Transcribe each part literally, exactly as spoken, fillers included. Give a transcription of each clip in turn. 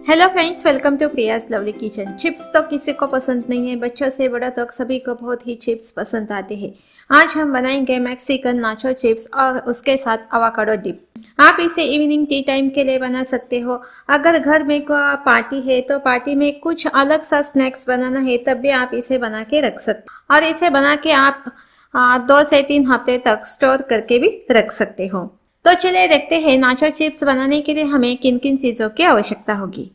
Hello friends, welcome to Priya's lovely kitchen. Chips तो किसी को पसंद नहीं है, बच्चों से बड़ा तक सभी को बहुत ही चिप्स पसंद आते हैं। आज हम बनाएंगे मैक्सिकन नाचो चिप्स और उसके साथ अवाकाडो डिप। आप इसे इवनिंग टी टाइम के लिए बना सकते हो। अगर घर में कोई पार्टी है तो पार्टी में कुछ अलग सा स्नैक्स बनाना है तब भी आप इसे बना के रख सकते हो और इसे बना के आप आ, दो से तीन हफ्ते तक स्टोर करके भी रख सकते हो। तो चलिए देखते हैं नाचो चिप्स बनाने के लिए हमें किन किन चीज़ों की आवश्यकता होगी।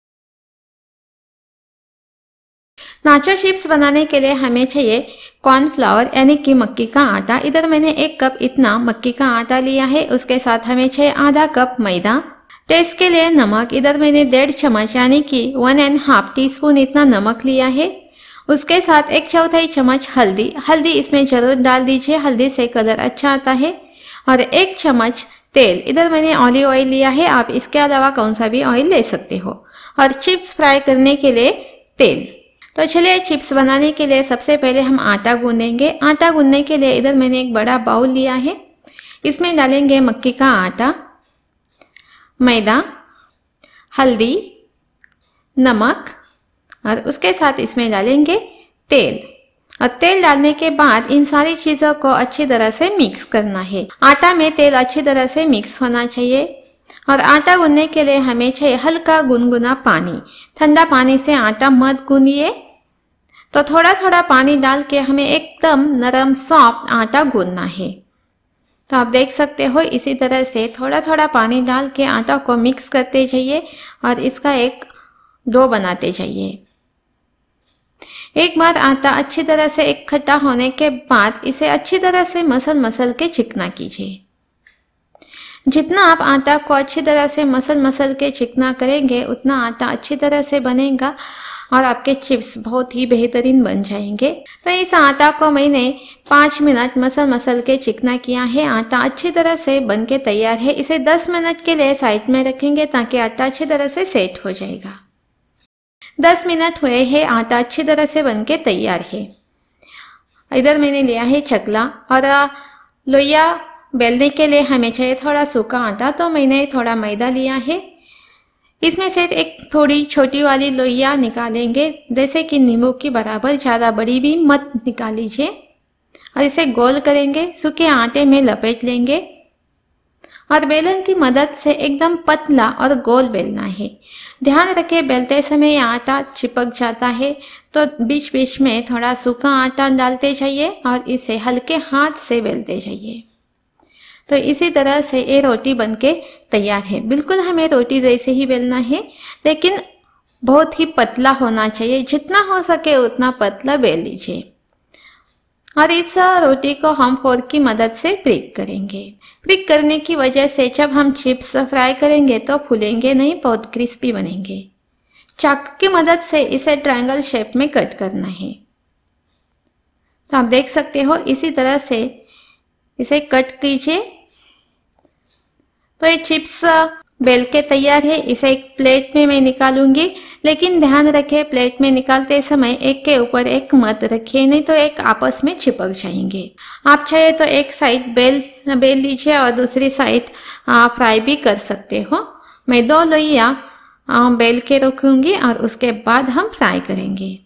नाचो चिप्स बनाने के लिए हमें चाहिए कॉर्नफ्लावर यानी कि मक्की का आटा। इधर मैंने एक कप इतना मक्की का आटा लिया है। उसके साथ हमें चाहिए आधा कप मैदा। टेस्ट के लिए नमक, इधर मैंने डेढ़ चम्मच यानी कि one and half teaspoon इतना नमक लिया है। उसके साथ एक चौथाई चम्मच हल्दी हल्दी इसमें जरूर डाल दीजिए, हल्दी से कलर अच्छा आता है। और एक चम्मच तेल, इधर मैंने ऑलिव ऑयल लिया है, आप इसके अलावा कौन सा भी ऑयल ले सकते हो। और चिप्स फ्राई करने के लिए तेल। तो चलिए चिप्स बनाने के लिए सबसे पहले हम आटा गूंदेंगे। आटा गूंदने के लिए इधर मैंने एक बड़ा बाउल लिया है। इसमें डालेंगे मक्की का आटा, मैदा, हल्दी, नमक और उसके साथ इसमें डालेंगे तेल। और तेल डालने के बाद इन सारी चीज़ों को अच्छी तरह से मिक्स करना है। आटा में तेल अच्छी तरह से मिक्स होना चाहिए। और आटा गूंदने के लिए हमें चाहिए हल्का गुनगुना पानी। ठंडा पानी से आटा मत गूंदिए, तो थोड़ा थोड़ा पानी डाल के हमें एकदम नरम सॉफ्ट आटा गूंदना है। तो आप देख सकते हो इसी तरह से थोड़ा थोड़ा पानी डाल के आटा को मिक्स करते जाइए और इसका एक डो बनाते जाइए। एक बार आटा अच्छी तरह से इकट्ठा होने के बाद इसे अच्छी तरह से मसल मसल के चिकना कीजिए। जितना आप आटा को अच्छी तरह से मसल मसल के चिकना करेंगे उतना आटा अच्छी तरह से बनेगा और आपके चिप्स बहुत ही बेहतरीन बन जाएंगे। तो इस आटा को मैंने पाँच मिनट मसल मसल के चिकना किया है। आटा अच्छी तरह से बन के तैयार है। इसे दस मिनट के लिए साइड में रखेंगे ताकि आटा अच्छी तरह से सेट हो जाएगा। दस मिनट हुए हैं, आटा अच्छी तरह से बन के तैयार है। इधर मैंने लिया है चकला और लोइया बेलने के लिए हमें चाहिए थोड़ा सूखा आटा, तो मैंने थोड़ा मैदा लिया है। इसमें से एक थोड़ी छोटी वाली लोइया निकालेंगे, जैसे कि नींबू की बराबर, ज़्यादा बड़ी भी मत निकाल लीजिए। और इसे गोल करेंगे, सूखे आटे में लपेट लेंगे और बेलन की मदद से एकदम पतला और गोल बेलना है। ध्यान रखें बेलते समय आटा चिपक जाता है, तो बीच बीच में थोड़ा सूखा आटा डालते जाइए और इसे हल्के हाथ से बेलते जाइए। तो इसी तरह से ये रोटी बनके तैयार है। बिल्कुल हमें रोटी जैसे ही बेलना है, लेकिन बहुत ही पतला होना चाहिए। जितना हो सके उतना पतला बेल लीजिए। और इस रोटी को हम फोर्क की मदद से प्रिक करेंगे। प्रिक करने की वजह से जब हम चिप्स फ्राई करेंगे तो फूलेंगे नहीं, बहुत क्रिस्पी बनेंगे। चाकू की मदद से इसे ट्रायंगल शेप में कट करना है। तो आप देख सकते हो इसी तरह से इसे कट कीजिए। तो ये चिप्स बेल के तैयार है। इसे एक प्लेट में मैं निकालूंगी, लेकिन ध्यान रखें प्लेट में निकालते समय एक के ऊपर एक मत रखिए, नहीं तो एक आपस में चिपक जाएंगे। आप चाहे तो एक साइड बेल बेल लीजिए और दूसरी साइड फ्राई भी कर सकते हो। मैं दो लोइया बेल के रखूंगी और उसके बाद हम फ्राई करेंगे।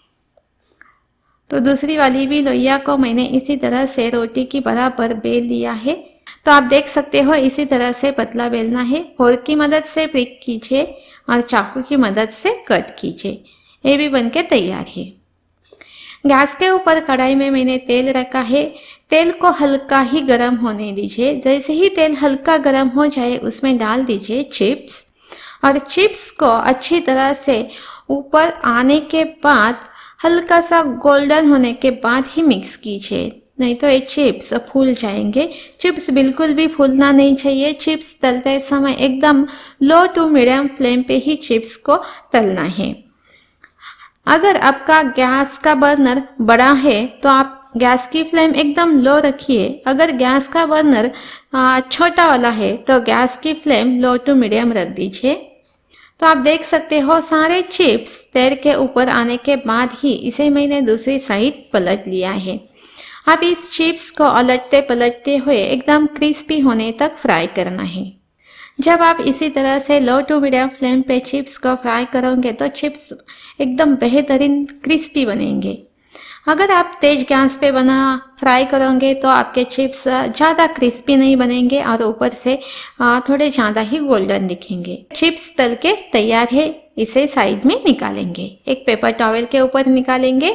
तो दूसरी वाली भी लोइया को मैंने इसी तरह से रोटी की बराबर बेल लिया है। तो आप देख सकते हो इसी तरह से पतला बेलना है। फोर्क की मदद से प्रिक कीजिए और चाकू की मदद से कट कीजिए। ये भी बनके तैयार है। गैस के ऊपर कढ़ाई में मैंने तेल रखा है। तेल को हल्का ही गर्म होने दीजिए। जैसे ही तेल हल्का गर्म हो जाए उसमें डाल दीजिए चिप्स और चिप्स को अच्छी तरह से ऊपर आने के बाद हल्का सा गोल्डन होने के बाद ही मिक्स कीजिए, नहीं तो ये चिप्स फूल जाएंगे। चिप्स बिल्कुल भी फूलना नहीं चाहिए। चिप्स तलते समय एकदम लो टू मीडियम फ्लेम पे ही चिप्स को तलना है। अगर आपका गैस का बर्नर बड़ा है तो आप गैस की फ्लेम एकदम लो रखिए। अगर गैस का बर्नर छोटा वाला है तो गैस की फ्लेम लो टू मीडियम रख दीजिए। तो आप देख सकते हो सारे चिप्स तेल के ऊपर आने के बाद ही इसे मैंने दूसरी साइड पलट लिया है। अब इस चिप्स को उलटते पलटते हुए एकदम क्रिस्पी होने तक फ्राई करना है। जब आप इसी तरह से लो टू मीडियम फ्लेम पे चिप्स को फ्राई करोगे तो चिप्स एकदम बेहतरीन क्रिस्पी बनेंगे। अगर आप तेज गैस पे बना फ्राई करोगे तो आपके चिप्स ज़्यादा क्रिस्पी नहीं बनेंगे और ऊपर से थोड़े ज़्यादा ही गोल्डन दिखेंगे। चिप्स तल के तैयार है, इसे साइड में निकालेंगे, एक पेपर टॉवेल के ऊपर निकालेंगे।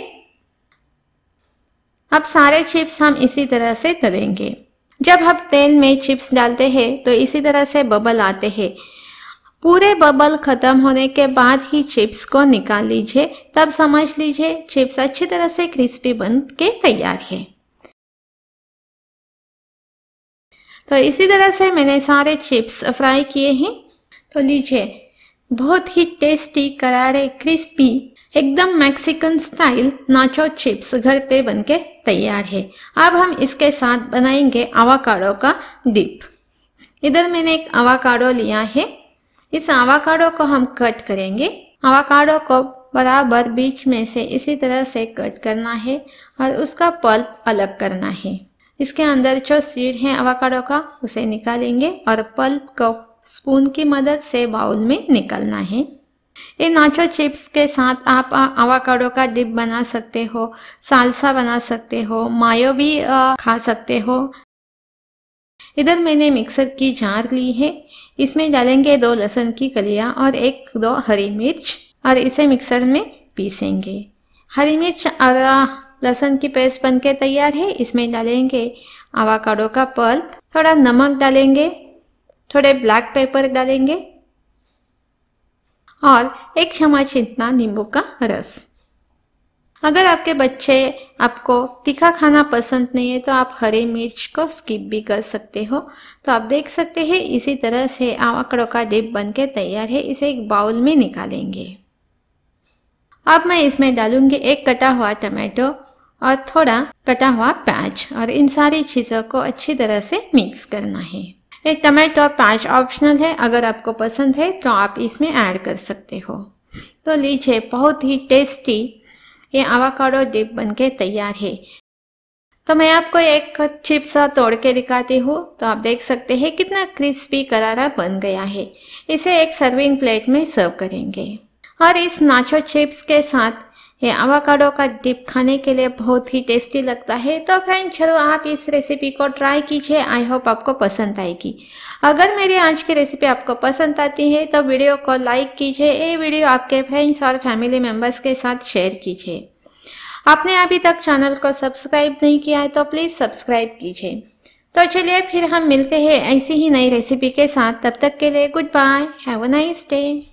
अब सारे चिप्स हम इसी तरह से तलेंगे। जब हम तेल में चिप्स डालते हैं तो इसी तरह से बबल आते हैं। पूरे बबल खत्म होने के बाद ही चिप्स को निकाल लीजिए, तब समझ लीजिए चिप्स अच्छी तरह से क्रिस्पी बन के तैयार है। तो इसी तरह से मैंने सारे चिप्स फ्राई किए हैं। तो लीजिए, बहुत ही टेस्टी, करारे, क्रिस्पी, एकदम मैक्सिकन स्टाइल नाचो चिप्स घर पे बनके तैयार है। अब हम इसके साथ बनाएंगे आवाकाडो का डिप। इधर मैंने एक आवाकाडो लिया है। इस आवाकाडो को हम कट करेंगे। आवाकाडो को बराबर बीच में से इसी तरह से कट करना है और उसका पल्प अलग करना है। इसके अंदर जो सीड है आवाकाडो का उसे निकालेंगे और पल्प को स्पून की मदद से बाउल में निकालना है। ये नाचो चिप्स के साथ आप आवाकाडो का डिप बना सकते हो, सालसा बना सकते हो, मायो भी खा सकते हो। इधर मैंने मिक्सर की जार ली है। इसमें डालेंगे दो लहसुन की कलियां और एक दो हरी मिर्च और इसे मिक्सर में पीसेंगे। हरी मिर्च और लहसुन की पेस्ट बनके तैयार है। इसमें डालेंगे आवाकाडो का पल्प, थोड़ा नमक डालेंगे, थोड़े ब्लैक पेपर डालेंगे और एक चम्मच इतना नींबू का रस। अगर आपके बच्चे आपको तीखा खाना पसंद नहीं है तो आप हरी मिर्च को स्किप भी कर सकते हो। तो आप देख सकते हैं इसी तरह से आवाकाडो का डिप बनके तैयार है। इसे एक बाउल में निकालेंगे। अब मैं इसमें डालूंगी एक कटा हुआ टमाटो और थोड़ा कटा हुआ प्याज और इन सारी चीज़ों को अच्छी तरह से मिक्स करना है। ये टमाटो और प्याज ऑप्शनल है, अगर आपको पसंद है तो आप इसमें ऐड कर सकते हो। तो लीजिए, बहुत ही टेस्टी ये आवाकाडो डिप बनके तैयार है। तो मैं आपको एक चिप्स तोड़ के दिखाती हूँ। तो आप देख सकते हैं कितना क्रिस्पी करारा बन गया है। इसे एक सर्विंग प्लेट में सर्व करेंगे और इस नाचो चिप्स के साथ ये आवाकाडो का डिप खाने के लिए बहुत ही टेस्टी लगता है। तो फ्रेंड्स, चलो आप इस रेसिपी को ट्राई कीजिए। आई होप आपको पसंद आएगी। अगर मेरी आज की रेसिपी आपको पसंद आती है तो वीडियो को लाइक कीजिए। ये वीडियो आपके फ्रेंड्स और फैमिली मेम्बर्स के साथ शेयर कीजिए। आपने अभी तक चैनल को सब्सक्राइब नहीं किया है तो प्लीज़ सब्सक्राइब कीजिए। तो चलिए फिर हम मिलते हैं ऐसी ही नई रेसिपी के साथ। तब तक के लिए goodbye, have a nice day.